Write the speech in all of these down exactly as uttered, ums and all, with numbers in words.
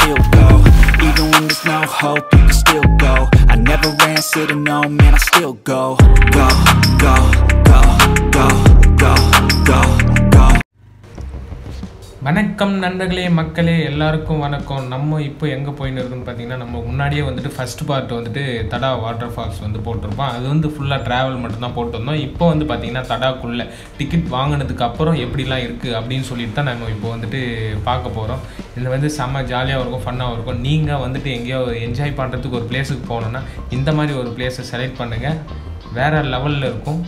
still go. Even when there's no hope, you can still go. I never answer to no, man, I still go. Go, go, go, go, go, go, go. வணக்கம் நண்பர்களே, மக்களே, எல்லாருக்கும் வணக்கம். நம்ம இப்போ எங்கே போயின்னு இருக்குன்னு பார்த்தீங்கன்னா, நம்ம முன்னாடியே வந்துட்டு ஃபஸ்ட் பார்ட் வந்துட்டு தடா வாட்டர் ஃபால்ஸ் வந்து போட்டிருப்போம். அது வந்து ஃபுல்லாக ட்ராவல் மட்டும்தான் போட்டு வந்தோம். இப்போ வந்து பார்த்திங்கன்னா தடாக்குள்ளே டிக்கெட் வாங்கினதுக்கு அப்புறம் எப்படிலாம் இருக்குது அப்படின்னு சொல்லிட்டு தான் நம்ம இப்போ வந்துட்டு பார்க்க போகிறோம். இது வந்து செம்ம ஜாலியாக இருக்கும், ஃபன்னாகவும் இருக்கும். நீங்கள் வந்துட்டு எங்கேயோ என்ஜாய் பண்ணுறதுக்கு ஒரு பிளேஸுக்கு போகணுன்னா இந்த மாதிரி ஒரு பிளேஸை செலக்ட் பண்ணுங்கள், வேறு லெவலில் இருக்கும்.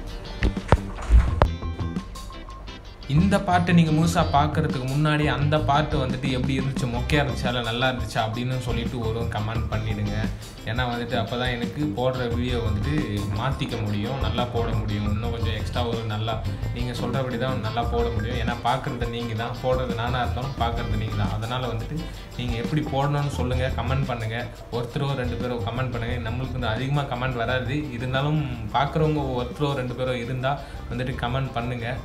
இந்த பாட்டை நீங்கள் முழுசாக பார்க்குறதுக்கு முன்னாடி அந்த பாட்டு வந்துட்டு எப்படி இருந்துச்சு, மொக்கையாக இருந்துச்சா இல்லை நல்லா இருந்துச்சா அப்படின்னு சொல்லிட்டு ஒரு கமெண்ட் பண்ணிவிடுங்க. ஏன்னா வந்துட்டு அப்போ தான் எனக்கு போடுற வீடியோ வந்துட்டு மாற்றிக்க முடியும், நல்லா போட முடியும். இன்னும் கொஞ்சம் எக்ஸ்ட்ரா ஒரு நல்லா நீங்கள் சொல்கிறபடி தான் நல்லா போட முடியும். ஏன்னா பார்க்குறது நீங்கள் தான், போடுறது நானாக இருந்தாலும் பார்க்குறது நீங்கள் தான். அதனால் வந்துட்டு நீங்கள் எப்படி போடணும்னு சொல்லுங்கள், கமெண்ட் பண்ணுங்கள். ஒருத்தரோ ரெண்டு பேரோ கமெண்ட் பண்ணுங்கள். நம்மளுக்கு வந்து அதிகமாக கமெண்ட் வராது, இருந்தாலும் பார்க்குறவங்க ஒருத்தரோ ரெண்டு பேரோ இருந்தால் வந்துட்டு கமெண்ட் பண்ணுங்கள்.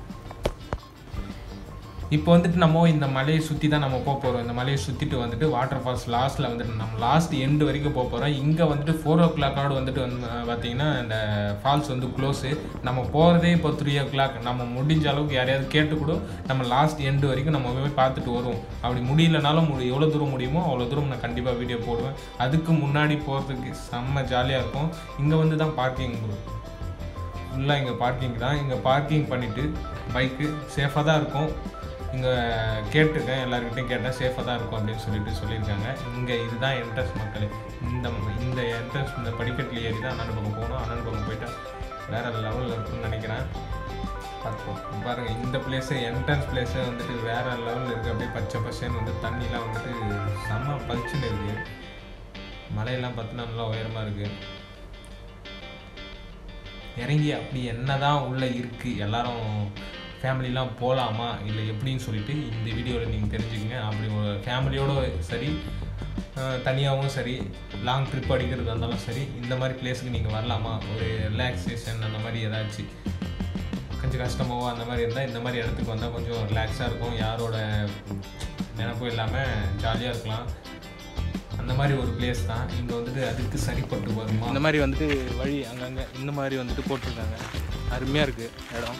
இப்போ வந்துட்டு நம்ம இந்த மலையை சுற்றி தான் நம்ம போக போகிறோம். இந்த மலையை சுற்றிட்டு வந்துட்டு வாட்டர் ஃபால்ஸ் லாஸ்ட்டில் வந்துட்டு நம்ம லாஸ்ட் எண்டு வரைக்கும் போக போகிறோம். இங்கே வந்துட்டு ஃபோர் ஓ கிளாக்கோடு வந்துட்டு வந்து பார்த்திங்கன்னா இந்த ஃபால்ஸ் வந்து க்ளோஸு. நம்ம போகிறதே இப்போ த்ரீ ஓ கிளாக். நம்ம முடிஞ்ச அளவுக்கு யாரையாவது கேட்டு கூட நம்ம லாஸ்ட் எண்டு வரைக்கும் நம்ம போய் பார்த்துட்டு வருவோம். அப்படி முடியலனாலும் முடி எவ்வளோ தூரம் முடியுமோ அவ்வளோ தூரம் நான் கண்டிப்பாக வீடியோ போடுவேன். அதுக்கு முன்னாடி போகிறதுக்கு செம்ம ஜாலியாக இருக்கும். இங்கே வந்து தான் பார்க்கிங் ஃபுல்லாக, இங்கே பார்க்கிங் தான். இங்கே பார்க்கிங் பண்ணிவிட்டு பைக்கு சேஃபாக தான் இருக்கும். இங்கே கேட்டிருக்கேன், எல்லாருக்கிட்டையும் கேட்டேன், சேஃபாக தான் இருக்கும் அப்படின்னு சொல்லிட்டு சொல்லியிருக்காங்க. இங்கே இதுதான் என்ட்ரன்ஸ் மக்களே. இந்த இந்த என்ட்ரன்ஸ் இந்த படிக்கட்டில் ஏறி தான் அண்ணன் பக்கம் போகணும். அண்ணன் பக்கம் போயிட்டு வேறு லெவலில் இருக்குன்னு நினைக்கிறேன். பார்ப்போம். பாருங்கள், இந்த பிளேஸு என்ட்ரன்ஸ் பிளேஸே வந்துட்டு வேறு லெவலில் இருக்குது. அப்படியே பச்சை பச்சைன்னு வந்து தண்ணிலாம் வந்துட்டு செம்ம பளிச்சுன்னு இருக்குது. மலையெல்லாம் பார்த்தீங்கன்னா நல்லா உயரமாக இருக்குது. இறங்கி அப்படி என்ன தான் உள்ளே இருக்குது, எல்லோரும் ஃபேமிலிலாம் போகலாமா இல்லை எப்படின்னு சொல்லிட்டு இந்த வீடியோவில் நீங்கள் தெரிஞ்சுக்கங்க. அப்படி ஒரு ஃபேமிலியோடு சரி, தனியாகவும் சரி, லாங் ட்ரிப் அடிக்கிறதா இருந்தாலும் சரி, இந்த மாதிரி பிளேஸுக்கு நீங்கள் வரலாமா, ஒரு ரிலாக்ஸேஷன் அந்த மாதிரி ஏதாச்சும் கொஞ்சம் கஷ்டமாவோ அந்த மாதிரி இருந்தால் இந்த மாதிரி இடத்துக்கு வந்தால் கொஞ்சம் ரிலாக்ஸாக இருக்கும். யாரோட நினைப்பும் இல்லாமல் ஜாலியாக இருக்கலாம். அந்த மாதிரி ஒரு பிளேஸ் தான். இங்கே வந்துட்டு அதுக்கு சரிப்பட்டு வருமா, இந்த மாதிரி வந்துட்டு வழி அங்கங்கே இந்த மாதிரி வந்துட்டு போட்டிருக்காங்க. அருமையாக இருக்குது இடம்.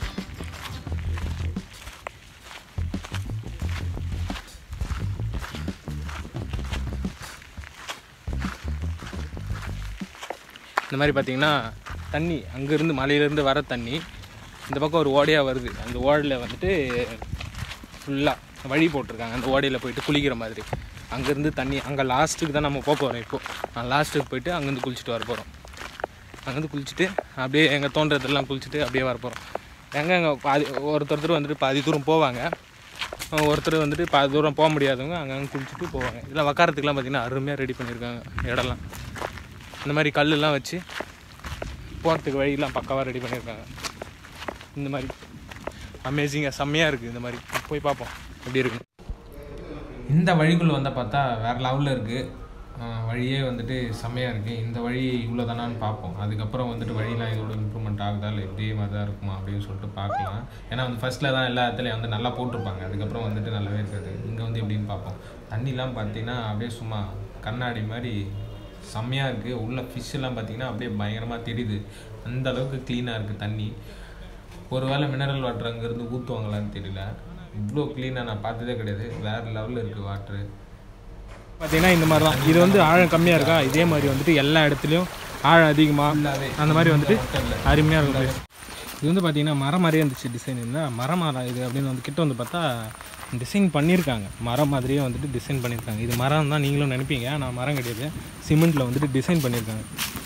இந்த மாதிரி பார்த்திங்கன்னா தண்ணி அங்கேருந்து மலையிலேருந்து வர தண்ணி இந்த பக்கம் ஒரு ஓடையாக வருது. அந்த ஓடையில் வந்துட்டு ஃபுல்லாக வழி போட்டிருக்காங்க. அந்த ஓடையில் போயிட்டு குளிக்கிற மாதிரி. அங்கேருந்து தண்ணி அங்கே லாஸ்ட்டுக்கு தான் நம்ம போக போகிறோம். இப்போது லாஸ்ட்டுக்கு போயிட்டு அங்கேருந்து குளிச்சுட்டு வர போகிறோம். அங்கேருந்து குளிச்சுட்டு அப்படியே எங்கள் தோன்றதெல்லாம் குளிச்சுட்டு அப்படியே வர போகிறோம். எங்கே எங்கே பாதி ஒருத்தர் வந்துட்டு பாதி தூரம் போவாங்க, ஒருத்தர் வந்துட்டு பாதி தூரம் போக முடியாதவங்க அங்கங்கே குளிச்சுட்டு போவாங்க. இதெல்லாம் உக்காரத்துக்குலாம் பார்த்திங்கன்னா அருமையாக ரெடி பண்ணியிருக்காங்க இடம்லாம். இந்த மாதிரி கல்லெலாம் வச்சு போகிறதுக்கு வழியெலாம் பக்காவாக ரெடி பண்ணியிருக்காங்க. இந்த மாதிரி அமேசிங்காக செம்மையாக இருக்குது. இந்த மாதிரி போய் பார்ப்போம் எப்படி இருக்குன்னு. இந்த வழிக்குள்ளே வந்தால் பார்த்தா வேறு லெவலில் இருக்குது. வழியே வந்துட்டு செம்மையாக இருக்குது. இந்த வழி இவ்வளோ தானான்னு பார்ப்போம். அதுக்கப்புறம் வந்துட்டு வழியெலாம் இதோட இம்ப்ரூவ்மெண்ட் ஆகுதா இல்லை இதே மாதிரி தான் இருக்குமா அப்படின்னு சொல்லிட்டு பார்க்கலாம். ஏன்னா வந்து ஃபஸ்ட்டில் தான் எல்லா இடத்துலையும் வந்து நல்லா போட்டிருப்பாங்க, அதுக்கப்புறம் வந்துட்டு நல்லாவே இருக்காது. இங்கே வந்து எப்படின்னு பார்ப்போம். தண்ணிலாம் பார்த்திங்கன்னா அப்படியே சும்மா கண்ணாடி மாதிரி செம்மையாக இருக்குது. உள்ள ஃபிஷ்ஷெல்லாம் பார்த்திங்கன்னா அப்படியே பயங்கரமாக தெரியுது. அந்த அளவுக்கு க்ளீனாக இருக்குது தண்ணி. ஒரு வேளை மினரல் வாட்டர் அங்கேருந்து ஊற்றுவாங்களான்னு தெரியல. இவ்வளோ க்ளீனாக நான் பார்த்ததே கிடையாது. வேறு லெவலில் இருக்குது வாட்ரு. பார்த்திங்கன்னா இந்த மாதிரி தான். இது வந்து ஆழம் கம்மியாக இருக்கா, இதே மாதிரி வந்துட்டு எல்லா இடத்துலையும் ஆழம் அதிகமாக அந்த மாதிரி வந்துட்டு அருமையாக இருக்கும். இது வந்து பார்த்திங்கன்னா மரம் மாதிரியே இருந்துச்சு டிசைன். இருந்தால் மரம் மரம் இது அப்படின்னு வந்து கிட்ட வந்து பார்த்தா டிசைன் பண்ணியிருக்காங்க. மரம் மாதிரியே வந்துட்டு டிசைன் பண்ணியிருக்காங்க. இது மரம் தான் நீங்களும் நினைப்பீங்க, நான் மரம் கிடையாது, சிமெண்ட்டில் வந்துட்டு டிசைன் பண்ணியிருக்காங்க.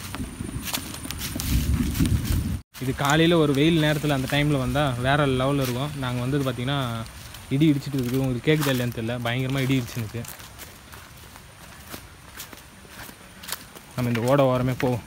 இது காலையில் ஒரு வெயில் நேரத்தில் அந்த டைமில் வந்தால் வேறு லெவலில் இருக்கும். நாங்கள் வந்தது பார்த்திங்கன்னா இடி இடிச்சிட்டு இருக்குது. உங்களுக்கு கேட்குதா இல்லையான்னு தெரியல, பயங்கரமாக இடி இடிச்சுனுக்கு. நம்ம இந்த ஓட ஓரமே போவோம்.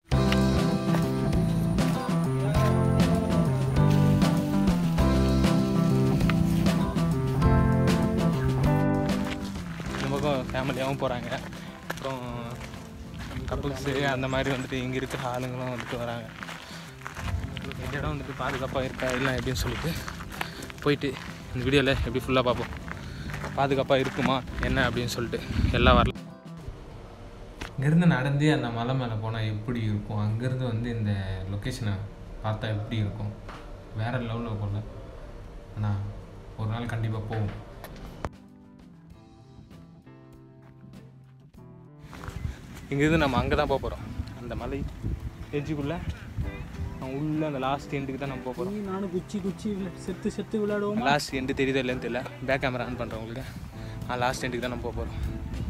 இந்த பக்கம் ஃபேமிலியாகவும் போகிறாங்க, அப்புறம் கப்புள்ஸு அந்த மாதிரி வந்துட்டு இங்கே இருக்கிற ஆளுங்களும் வந்துட்டு வராங்க. இந்த இடம் வந்துட்டு பாதுகாப்பாக இருக்கா இல்லை எப்படின்னு சொல்லிட்டு போயிட்டு இந்த வீடியோவில் எப்படி ஃபுல்லாக பார்ப்போம். பாதுகாப்பாக இருக்குமா என்ன அப்படின்னு சொல்லிட்டு எல்லாம் வரல. இங்கேருந்து நடந்தே அந்த மலை மேலே போனால் எப்படி இருக்கும், அங்கேருந்து வந்து இந்த லொக்கேஷனை பார்த்தா எப்படி இருக்கும், வேறு லெவலில் போகல. ஆனால் ஒரு நாள் கண்டிப்பாக போகும். இங்கேருந்து நம்ம அங்கே தான் போக போகிறோம், அந்த மலை எஜ்ஜுக்குள்ளே உள்ள அந்த லாஸ்ட் எண்டுக்கு தான் நம்ம போக போகிறோம். நானும் குச்சி குச்சி செத்து செத்து விளையாடுவோம். லாஸ்ட் எண்டு தெரியுதா இல்லைன்னு தெரியல, பேக் கேமரா ஆன் பண்ணுறவங்களுக்கு. ஆ லாஸ்ட் எண்டுக்கு தான் நம்ம போக போகிறோம்.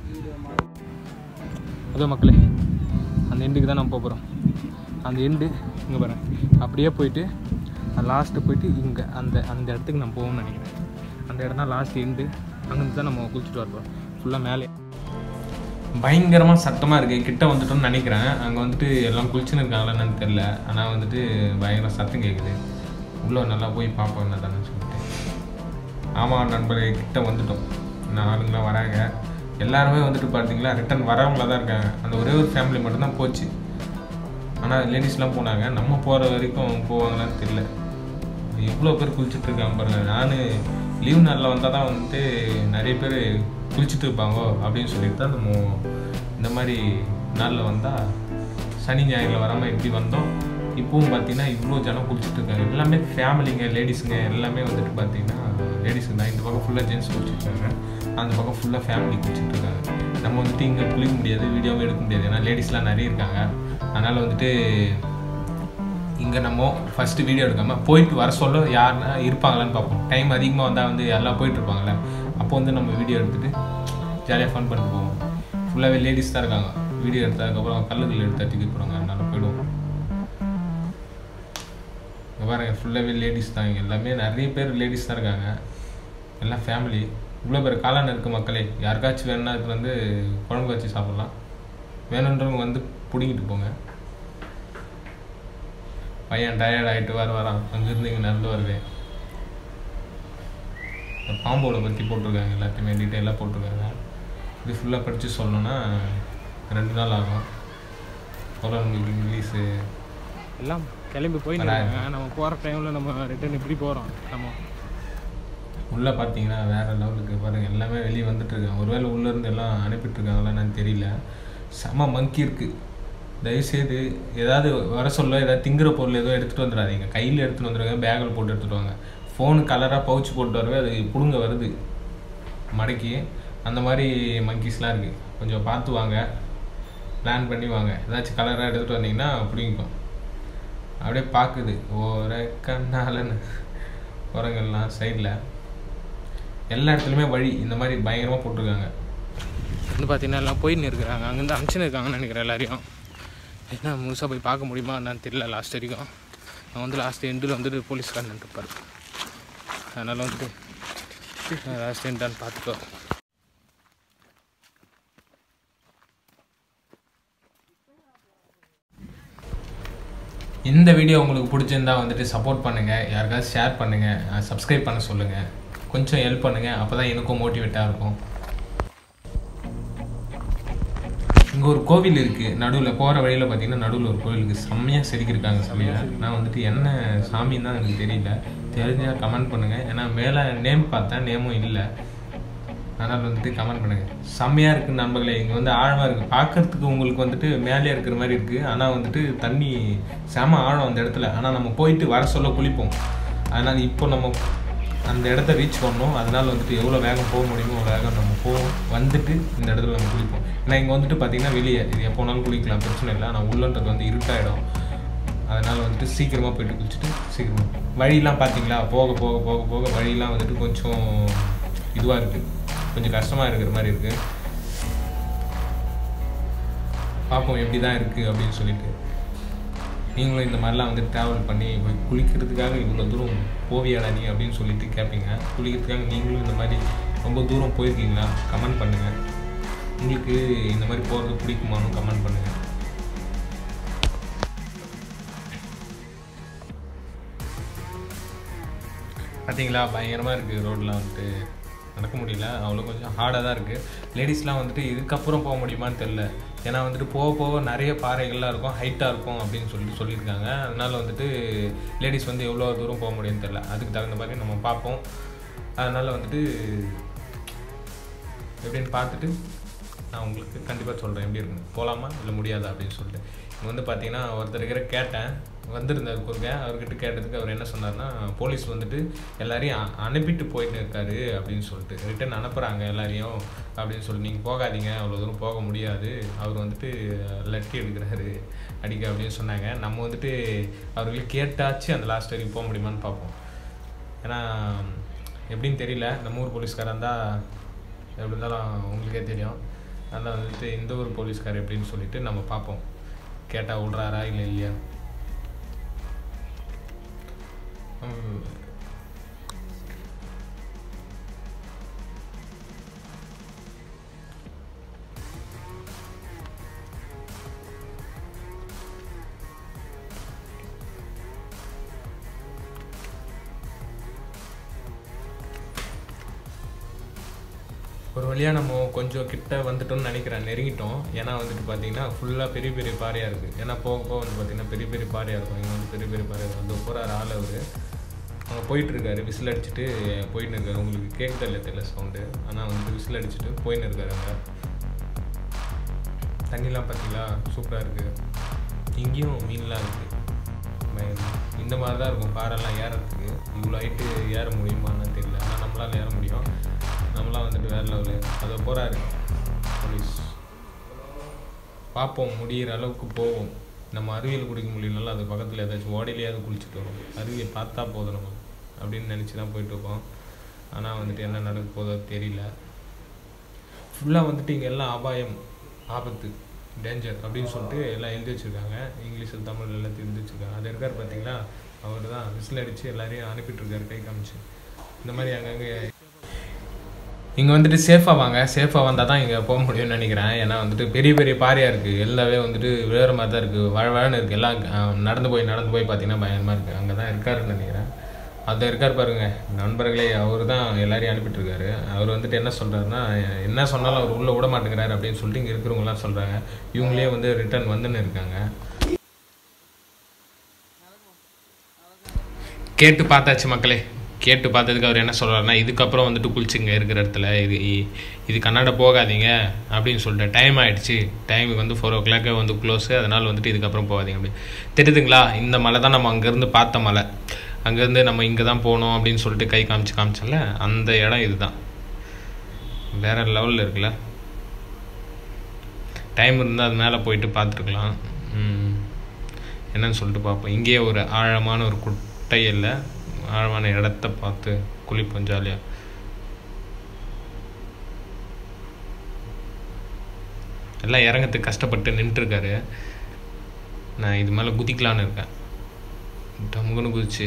அதோ மக்களே, அந்த எண்டுக்கு தான் நம்ம போக போகிறோம். அந்த எண்டு இங்கே பாருங்கள், அப்படியே போயிட்டு லாஸ்ட்டு போயிட்டு இங்கே அந்த அந்த இடத்துக்கு நம்ம போகணும்னு நினைக்கிறேன். அந்த இடம் தான் லாஸ்ட் எண்டு. அங்கேருந்து தான் நம்ம குளிச்சுட்டு வர போகிறோம். ஃபுல்லாக மேலே பயங்கரமாக சத்தமாக இருக்குது. கிட்ட வந்துட்டோம்னு நினைக்கிறேன். அங்கே வந்துட்டு எல்லாம் குளிச்சுன்னு இருக்காங்களா என்னன்னு தெரில. ஆனால் வந்துட்டு பயங்கர சத்தம் கேட்குது. உள்ளே நல்லா போய் பார்ப்போம் என்ன தானே சொல்லிட்டு. ஆமாம் நண்பர்களே, கிட்ட வந்துட்டோம். இன்னும் ஆளுங்களாம் வராங்க. எல்லாருமே வந்துட்டு பார்த்தீங்களா ரிட்டன் வரவங்களா தான் இருக்காங்க. அந்த ஒரே ஒரு ஃபேமிலி மட்டும்தான் போச்சு. ஆனால் லேடிஸ்லாம் போனாங்க. நம்ம போகிற வரைக்கும் போவாங்களான்னு தெரியல. எவ்வளோ பேர் குளிச்சுட்டு இருக்காங்க பாருங்கள். நான் லீவ் நாளில் வந்தால் தான் வந்துட்டு நிறைய பேர் குளிச்சுட்டு இருப்பாங்கோ அப்படின்னு சொல்லிட்டு தான் நம்ம இந்த மாதிரி நாளில் வந்தால் சனி ஞாயிறில் வராமல் எப்படி வந்தோம். இப்போவும் பார்த்தீங்கன்னா இவ்வளோ ஜனம் குளிச்சுட்டு இருக்காங்க. எல்லாமே ஃபேமிலிங்க, லேடிஸுங்க எல்லாமே வந்துட்டு பார்த்தீங்கன்னா லேடிஸுங்க தான். இந்த பக்கம் ஃபுல்லாக ஜென்ஸ் குளிச்சுட்ருக்காங்க, அந்த பக்கம் ஃபுல்லாக ஃபேமிலி குளிச்சுட்டு இருக்காங்க. நம்ம வந்துட்டு இங்கே குளிக்க முடியாது, வீடியோவும் எடுக்க முடியாது, ஏன்னா லேடிஸ்லாம் நிறைய இருக்காங்க. அதனால் வந்துட்டு இங்கே நம்ம ஃபஸ்ட்டு வீடியோ எடுக்காமல் போயிட்டு வர சொல்ல யாருன்னா இருப்பாங்களான்னு பார்ப்போம். டைம் அதிகமாக வந்தால் வந்து எல்லாம் போயிட்டுருப்பாங்களே, அப்போ வந்து நம்ம வீடியோ எடுத்துகிட்டு ஜாலியாக ஃபன் பண்ணிட்டு போவோம். ஃபுல்லாகவே லேடிஸ் தான் இருக்காங்க. வீடியோ எடுத்ததுக்கப்புறம் கல்லுகள் எடுத்து டிக்கெட் போடுவாங்க, அதனால போயிடுவோம். இங்கே பாருங்கள், ஃபுல்லாகவே லேடிஸ் தான். இங்கே எல்லாமே நிறைய பேர் லேடிஸ் தான் இருக்காங்க. எல்லாம் ஃபேமிலி. இவ்வளோ பேர் காளான் இருக்குது மக்களே. யாருக்காச்சும் வேணுன்னா இது வந்து குழம்பு வச்சு சாப்பிட்லாம். வேணுன்றவங்க வந்து பிடிங்கிட்டு போங்க. பையன் டயர்ட் ஆகிட்டு வர வரான். அங்கேருந்து இங்கே நடந்து வருவேன். இந்த பாம்போட பற்றி போட்டிருக்காங்க, எல்லாத்தையுமே டீட்டெயிலாக போட்டிருக்காங்க. இது ஃபுல்லாக படித்து சொல்லணுன்னா ரெண்டு நாள் ஆகும். அவ்வளோ உங்களுக்கு இங்கிலீஷு எல்லாம் கிளம்பி போய் நம்ம போகிற டைமில் நம்ம ரிட்டர்ன் இப்படி போகிறோம். நம்ம உள்ளே பார்த்தீங்கன்னா வேறு லெவலுக்கு பாருங்கள், எல்லாமே வெளியே வந்துட்டுருக்காங்க. ஒருவேளை உள்ளேருந்து எல்லாம் அனுப்பிட்டுருக்காங்களா என்னன்னு தெரியல. செம்ம மங்கி இருக்குது. தயவுசெய்து ஏதாவது வர சொல்ல ஏதாவது திங்குற பொருள் எதுவும் எடுத்துகிட்டு வந்துடாதீங்க. கையில் எடுத்துகிட்டு வந்துடுங்க, பேக்கில் போட்டு எடுத்துகிட்டு வாங்க. ஃபோனு கலராக பவுச்சு போட்டு வரவே அது பிடுங்க வருது மடக்கி. அந்த மாதிரி மங்கீஸ்லாம் இருக்குது. கொஞ்சம் பார்த்து வாங்க, பிளான் பண்ணி வாங்க. ஏதாச்சும் கலராக எடுத்துகிட்டு வந்தீங்கன்னா பிடிக்கும். அப்படியே பார்க்குது ஒரு கண்ணாலன்னு உரங்கள்லாம் சைடில் எல்லா இடத்துலையுமே வழி இந்த மாதிரி பயங்கரமாக போட்டிருக்காங்க. வந்து பார்த்தீங்கன்னா எல்லாம் போயின்னு இருக்கிறாங்க. அங்கேருந்து அனுப்பிச்சுன்னு இருக்காங்கன்னு நினைக்கிறேன் எல்லாரையும். என்ன முழுசாக போய் பார்க்க முடியுமா என்னன்னு தெரியல. லாஸ்ட் வரைக்கும் நான் வந்து லாஸ்ட் எண்டில் வந்துட்டு போலீஸ்காரன் இருப்பார். அதனால் வந்துட்டு லாஸ்ட் எண்டான்னு பார்த்துக்கோ. இந்த வீடியோ உங்களுக்கு பிடிச்சிருந்தா வந்துட்டு சப்போர்ட் பண்ணுங்கள், யாருக்காவது ஷேர் பண்ணுங்கள், சப்ஸ்கிரைப் பண்ண சொல்லுங்கள், கொஞ்சம் ஹெல்ப் பண்ணுங்கள். அப்போ தான் எனக்கும் மோட்டிவேட்டாக இருக்கும். இங்கே ஒரு கோவில் இருக்குது நடுவில், போகிற வழியில் பார்த்தீங்கன்னா நடுவில் ஒரு கோவில் இருக்குது. செம்மையாக செதுக்கியிருக்காங்க சாமியாக. நான் வந்துட்டு என்ன சாமின்னு தான் எனக்கு தெரியல, தெரிஞ்சால் கமெண்ட் பண்ணுங்கள். ஏன்னா மேலே நேம் பார்த்தேன், நேமும் இல்லை. அதனால் வந்துட்டு கமெண்ட் பண்ணுங்கள். செம்மையாக இருக்குது நண்பர்களே. இங்கே வந்து ஆழமாக இருக்குது. பார்க்குறதுக்கு உங்களுக்கு வந்துட்டு மேலே இருக்கிற மாதிரி இருக்குது. ஆனால் வந்துட்டு தண்ணி செம ஆழம் அந்த இடத்துல. ஆனால் நம்ம போயிட்டு வர சொல்ல குளிப்போம். அதனால் இப்போ நம்ம அந்த இடத்த ரீச் பண்ணோம். அதனால் வந்துட்டு எவ்வளோ வேகம் போக முடியுமோ அவ்வளோ வேகம் நம்ம போவோம். வந்துட்டு இந்த இடத்துல நம்ம குளிப்போம். ஏன்னா இங்கே வந்துட்டு பார்த்திங்கன்னா வெளியே இது எப்போனாலும் குளிக்கலாம், பிரச்சனை இல்லை. ஆனால் உள்ளன்றது வந்து இருட்டாயிடும். அதனால் வந்துட்டு சீக்கிரமாக போயிட்டு குளிச்சுட்டு சீக்கிரமாக வழியெலாம் பார்த்திங்களா, போக போக போக போக வழியெலாம் வந்துட்டு கொஞ்சம் இதுவாக இருக்குது, கொஞ்சம் கஷ்டமாக இருக்கிற மாதிரி இருக்குது. பார்ப்போம் எப்படி தான் இருக்குது அப்படின்னு சொல்லிட்டு. நீங்களும் இந்த மாதிரிலாம் வந்து ட்ராவல் பண்ணி போய் குளிக்கிறதுக்காக இவ்வளோ தூரம் போவியாடா நீ அப்படின்னு சொல்லிட்டு கேட்பீங்க. குளிக்கிறதுக்காக நீங்களும் இந்த மாதிரி ரொம்ப தூரம் போயிருக்கீங்களா கமெண்ட் பண்ணுங்கள். உங்களுக்கு இந்த மாதிரி போகிறது பிடிக்குமான்னு கமெண்ட் பண்ணுங்கள். பார்த்தீங்களா பயங்கரமாக இருக்குது. ரோடெலாம் வந்துட்டு நடக்க முடியல, அவ்வளோ கொஞ்சம் ஹார்டாக தான் இருக்குது. லேடிஸ்லாம் வந்துட்டு இதுக்கப்புறம் போக முடியுமான்னு தெரில. ஏன்னா வந்துட்டு போக போக நிறைய பாறைகள்லாம் இருக்கும், ஹைட்டாக இருக்கும் அப்படின்னு சொல்லிட்டு சொல்லியிருக்காங்க. அதனால் வந்துட்டு லேடிஸ் வந்து எவ்வளோ தூரம் போக முடியும்னு தெரில. அதுக்கு தகுந்த மாதிரி நம்ம பார்ப்போம். அதனால் வந்துட்டு எப்படின்னு பார்த்துட்டு நான் உங்களுக்கு கண்டிப்பாக சொல்கிறேன் எப்படி இருக்குன்னு. போகலாமா இல்லை முடியாதா அப்படின்னு சொல்லிட்டு. இங்கே வந்து பார்த்தீங்கன்னா ஒருத்தருக்கிற கேட்டேன், வந்திருந்தார் குறுக்க. அவர்கிட்ட கேட்டதுக்கு அவர் என்ன சொன்னார்னா, போலீஸ் வந்துட்டு எல்லாரையும் அனுப்பிட்டு போயிட்டு இருக்காரு அப்படின்னு சொல்லிட்டு, ரிட்டன் அனுப்புகிறாங்க எல்லாரையும் அப்படின்னு சொல்லி, நீங்கள் போகாதீங்க, அவ்வளோ தூரம் போக முடியாது, அவர் வந்துட்டு லட்டி எடுக்கிறாரு அடிக்க அப்படின்னு சொன்னாங்க. நம்ம வந்துட்டு அவர்களுக்கு கேட்டாச்சு அந்த லாஸ்ட் வரைக்கும் போக முடியுமான்னு பார்ப்போம். ஏன்னா எப்படின்னு தெரியல, நம்ம ஊர் போலீஸ்காராக இருந்தால் எப்படி இருந்தாலும் உங்களுக்கே தெரியும். அதனால் வந்துட்டு இந்த ஊர் போலீஸ்கார் எப்படின்னு சொல்லிட்டு நம்ம பார்ப்போம், கேட்டால் விட்றாரா இல்லை இல்லையா. ஒரு வழியாக நம்ம கொஞ்சம் கிட்ட வந்துட்டோம்னு நினைக்கிறேன், நெருங்கிட்டோம். ஏன்னா வந்துட்டு பார்த்தீங்கன்னா ஃபுல்லாக பெரிய பெரிய பாறையாக இருக்குது. ஏன்னா போக போக வந்து பார்த்திங்கன்னா பெரிய பெரிய பாறையாக இருக்கும். இங்கே வந்து பெரிய பெரிய பாறையாக இருக்கும். அந்த போகிற ஆள் அவர் அங்கே போயிட்டுருக்காரு, விசில் அடிச்சுட்டு போயின்னு இருக்காரு. உங்களுக்கு கேட்குதா இல்லை தெரியல சவுண்டு, ஆனால் வந்து விசில் அடிச்சுட்டு போயின்னு இருக்காரு. அங்கே தண்ணிலாம் பார்த்தீங்களா சூப்பராக இருக்குது. இங்கேயும் மீன்லாம் இருக்குது. இந்த மாதிரி தான் இருக்கும் பாறைலாம் ஏறத்துக்கு. இவ்வளோ ஹைட்டு ஏற முடியுமான்னு தெரியல, ஆனால் நம்மளால் ஏற முடியும். நம்மளாம் வந்துட்டு வேறு லெவலு. அதை போகிறாரு போலீஸ். பார்ப்போம், முடிகிற அளவுக்கு போவோம். நம்ம அருவியில் குடிக்க முடியலனாலும் அது பக்கத்தில் ஏதாச்சும் ஓடையிலையாவது குளிச்சுட்டு வரும். அருவியை பார்த்தா போதும் நம்ம அப்படின்னு நினச்சி தான் போயிட்டுருக்கோம். ஆனால் வந்துட்டு என்ன நடக்க போதோ தெரியல. ஃபுல்லாக வந்துட்டு இங்கே எல்லாம் அபாயம், ஆபத்து, டேஞ்சர் அப்படின்னு சொல்லிட்டு எல்லாம் எழுதி வச்சுருக்காங்க. இங்கிலீஷில் தமிழ் எல்லாத்தையும் எழுதி வச்சுருக்காங்க. அது இருக்கார் பார்த்தீங்களா, அவர் தான் விசில் அடித்து எல்லாரையும் அனுப்பிட்டுருக்காரு கை காமிச்சு. இந்த மாதிரி அங்கங்கே இங்கே வந்துட்டு சேஃபாக வாங்க, சேஃபாக வந்தால் தான் இங்கே போக முடியும்னு நினைக்கிறேன். ஏன்னா வந்துட்டு பெரிய பெரிய பாறையாக இருக்குது, எல்லாமே வந்துட்டு வேறு மாதிரி தான் இருக்குது, வழவழன்னு இருக்குது. எல்லாம் நடந்து போய் நடந்து போய் பார்த்தீங்கன்னா பயமாக இருக்குது. அங்கே தான் இருக்காருன்னு நினைக்கிறேன். அதை இருக்கார் பாருங்க நண்பர்களே, அவர் தான் எல்லாரையும் அனுப்பிட்டுருக்காரு. அவர் வந்துட்டு என்ன சொல்கிறாருன்னா, என்ன சொன்னாலும் அவர் உள்ளே விட மாட்டேங்கிறாரு அப்படின்னு சொல்லிட்டு இங்கே இருக்கிறவங்களாம் சொல்கிறாங்க. இவங்களே வந்து ரிட்டர்ன் வந்துன்னு இருக்காங்க. கேட்டு பார்த்தாச்சு மக்களே, கேட்டு பார்த்ததுக்கு அவர் என்ன சொல்கிறாருன்னா, இதுக்கப்புறம் வந்துட்டு குளிச்சுங்க இருக்கிற இடத்துல, இது இது கன்னடா போகாதீங்க அப்படின்னு சொல்லிட்டு, டைம் ஆகிடுச்சு, டைமுக்கு வந்து ஃபோர் ஓ கிளாக்கே வந்து க்ளோஸு, அதனால் வந்துட்டு இதுக்கப்புறம் போகாதீங்க அப்படி. தெரியுதுங்களா, இந்த மலை தான் நம்ம அங்கேருந்து பார்த்த மலை. அங்கேருந்து நம்ம இங்கே தான் போகணும் அப்படின்னு சொல்லிட்டு கை காமிச்சு காமிச்சோம்ல, அந்த இடம் இது தான். வேறு லெவலில் இருக்குல்ல. டைம் இருந்தால் அது மேலே போயிட்டு பார்த்துருக்கலாம், என்னன்னு சொல்லிட்டு பார்ப்போம். இங்கேயே ஒரு ஆழமான ஒரு குட்டையில் ஆழமான இடத்த பார்த்து குளிப்போம் ஜாலியாக. எல்லாம் இறங்கத்துக்கு கஷ்டப்பட்டு நின்றுருக்காரு. நான் இது மேலே குதிக்கலான்னு இருக்கேன். டமுக்குன்னு குதிச்சு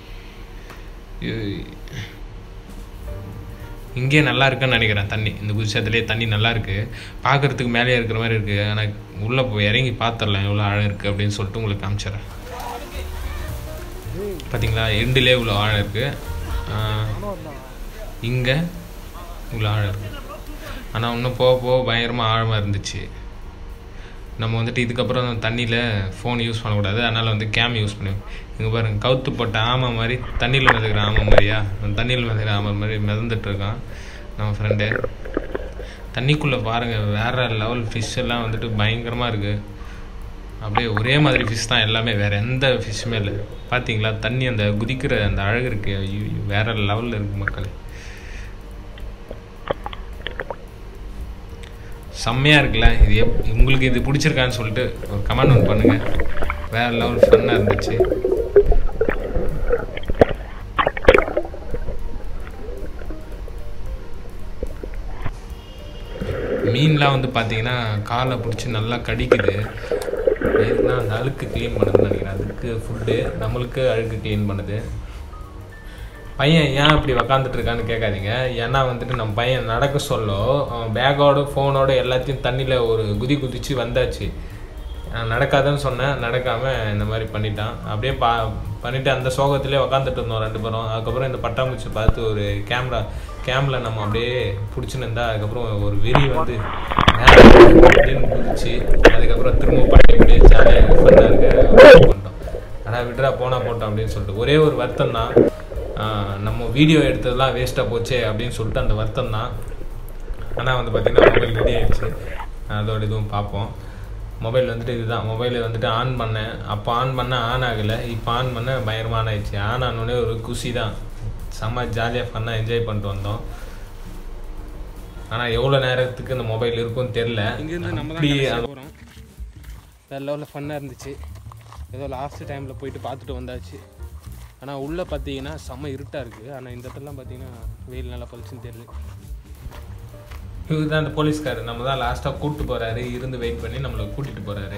இங்கே நல்லா இருக்குன்னு நினைக்கிறேன். தண்ணி இந்த குதிச்சதுலேயே தண்ணி நல்லா இருக்குது, பார்க்குறதுக்கு மேலே இருக்கிற மாதிரி இருக்குது. ஆனால் உள்ளே போய் இறங்கி பார்த்துடலாம் எவ்வளோ ஆழம் இருக்குது அப்படின்னு சொல்லிட்டு உங்களுக்கு காமிச்சிடறேன். பார்த்தீங்களா, எண்டிலே இவ்வளோ ஆழம் இருக்குது, இங்கே இவ்வளோ ஆழம் இருக்குது. ஆனால் இன்னும் போக போக பயங்கரமாக ஆழமாக இருந்துச்சு. நம்ம வந்துட்டு இதுக்கப்புறம் தண்ணியில் ஃபோன் யூஸ் பண்ணக்கூடாது, அதனால் வந்து கேம் யூஸ் பண்ணுவேன். இங்கே பாருங்கள், கவுத்து போட்ட ஆமை மாதிரி, தண்ணியில் மிதக்கிற ஆமை மாதிரியா, தண்ணியில் மிதக்கிற ஆமை மாதிரி மிதந்துட்டுருக்கான் நம்ம ஃப்ரெண்டு. தண்ணிக்குள்ளே பாருங்கள், வேறு லெவல் ஃபிஷ் எல்லாம் வந்துட்டு பயங்கரமாக இருக்குது. அப்படியே ஒரே மாதிரி ஃபிஷ் தான் எல்லாமே, வேறு எந்த ஃபிஷ்ஷுமே இல்லை. பார்த்தீங்களா, தண்ணி அந்த குதிக்கிற அந்த அழகு இருக்குது, வேறு லெவலில் இருக்குது மக்களே. செம்மையாக இருக்குல்ல இது. எப் உங்களுக்கு இது பிடிச்சிருக்கான்னு சொல்லிட்டு ஒரு கமெண்ட் ஒன்று பண்ணுங்கள். வேறு லெவல் ஃபன்னாக இருந்துச்சு. மீன்லாம் வந்து பார்த்தீங்கன்னா காலை பிடிச்சி நல்லா கடிக்குது. எதுனா அந்த அழுக்கு க்ளீன் பண்ணுதுன்னு நினைக்கிறேன். அதுக்கு ஃபுட்டு, நம்மளுக்கு அழுக்கு க்ளீன் பண்ணுது. பையன் ஏன் இப்படி உக்காந்துட்டு இருக்கான்னு கேட்காதீங்க. ஏன்னா வந்துட்டு நம்ம பையன் நடக்க சொல்ல பேக்கோட ஃபோனோட எல்லாத்தையும் தண்ணியில் ஒரு குதி குதிச்சு வந்தாச்சு. நடக்காதுன்னு சொன்னேன், நடக்காமல் இந்த மாதிரி பண்ணிட்டான். அப்படியே பா பண்ணிவிட்டு அந்த சோகத்திலே உக்காந்துட்டு இருந்தோம் ரெண்டு பேரும். அதுக்கப்புறம் இந்த பட்டாம்பூச்சி பார்த்து ஒரு கேமரா கேமில் நம்ம அப்படியே பிடிச்சின்னு இருந்தால், அதுக்கப்புறம் ஒரு வெறி வந்து அப்படின்னு குதிச்சு, அதுக்கப்புறம் திரும்ப பண்ணி அப்படியே ஜாலியாக ஃபன்னாக இருக்க பண்ணிட்டோம். ஆனால் விட்ரா போனால் போட்டோம் அப்படின்னு சொல்லிட்டு ஒரே ஒரு வருத்தம் தான், நம்ம வீடியோ எடுத்ததெல்லாம் வேஸ்ட்டாக போச்சே அப்படின்னு சொல்லிட்டு அந்த வருத்தம் தான். ஆனால் வந்து பார்த்திங்கன்னா மொபைல் ரெடி ஆகிடுச்சு. அதோட இதுவும் பார்ப்போம். மொபைல் வந்துட்டு இதுதான் மொபைலை வந்துட்டு ஆன் பண்ணேன். அப்போ ஆன் பண்ணால் ஆன் ஆகலை, இப்போ ஆன் பண்ண பயங்கரமாக ஆன் ஆகிடுச்சு. ஆன் ஆனோடனே ஒரு குஷி தான், செம்ம ஜாலியாக ஃபன்னாக என்ஜாய் பண்ணிட்டு வந்தோம். ஆனால் எவ்வளோ நேரத்துக்கு இந்த மொபைல் இருக்குன்னு தெரில. இங்கேருந்து நம்ம தான் போகிறோம். வேறு லெவலில் ஃபன்னாக இருந்துச்சு. ஏதோ லாஸ்ட்டு டைமில் போயிட்டு பார்த்துட்டு வந்தாச்சு. ஆனால் உள்ளே பார்த்தீங்கன்னா செம்ம இருட்டாக இருக்குது. ஆனால் இந்த இடத்துலலாம் பார்த்தீங்கன்னா வெயில் நல்லா பளிச்சுன்னு தெரியுது. இவர் தான் அந்த போலீஸ்காரர், நம்ம தான் லாஸ்ட்டாக கூப்பிட்டு போகிறாரு, இருந்து வெயிட் பண்ணி நம்மளை கூட்டிகிட்டு போகிறாரு.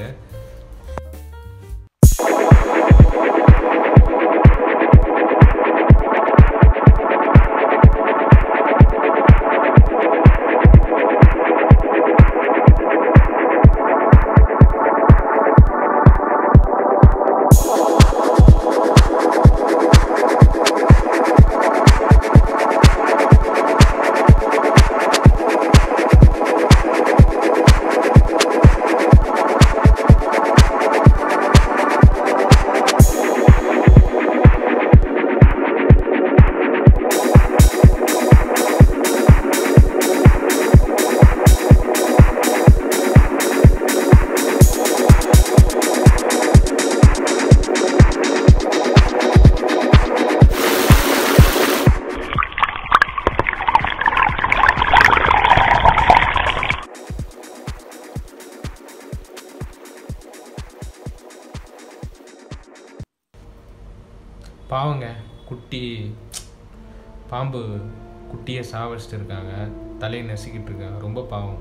பாவங்க, குட்டி பாம்பு குட்டியை சாவடிச்சிட்டு இருக்காங்க, தலையை நசுக்கிட்டு இருக்காங்க. ரொம்ப பாவம்.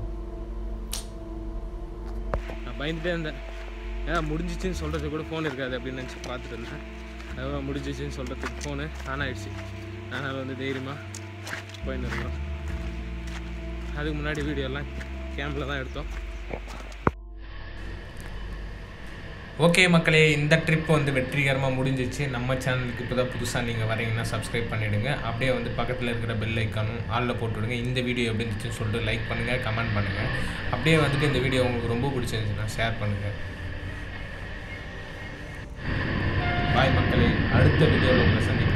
நான் பயந்துட்டே இருந்தேன், ஏன் முடிஞ்சிச்சின்னு சொல்கிறது கூட ஃபோன் இருக்காது அப்படின்னு நினச்சி பார்த்துட்டு இருந்தேன். அதுவும் முடிஞ்சிச்சின்னு சொல்கிறதுக்கு ஃபோனு ஆன் ஆகிடுச்சு. அதனால் வந்து தைரியமாக போயின்னு இருக்கோம். அதுக்கு முன்னாடி வீடியோலாம் கேம்பில் தான் எடுத்தோம். ஓகே மக்களே, இந்த ட்ரிப் வந்து வெற்றிகரமாக முடிஞ்சிச்சு. நம்ம சேனலுக்கு இப்போ தான் புதுசாக நீங்கள் வரீங்கன்னா சப்ஸ்கிரைப் பண்ணிவிடுங்க. அப்படியே வந்து பக்கத்தில் இருக்கிற பெல் ஐக்கானும் ஆளில் போட்டுவிடுங்க. இந்த வீடியோ எப்படி இருந்துச்சுன்னு சொல்லிட்டு லைக் பண்ணுங்கள், கமெண்ட் பண்ணுங்கள். அப்படியே வந்துட்டு இந்த வீடியோ உங்களுக்கு ரொம்ப பிடிச்சிருந்துச்சுன்னா ஷேர் பண்ணுங்கள். பாய் மக்களே, அடுத்த வீடியோவில் உங்களை சந்திக்கிறேன்.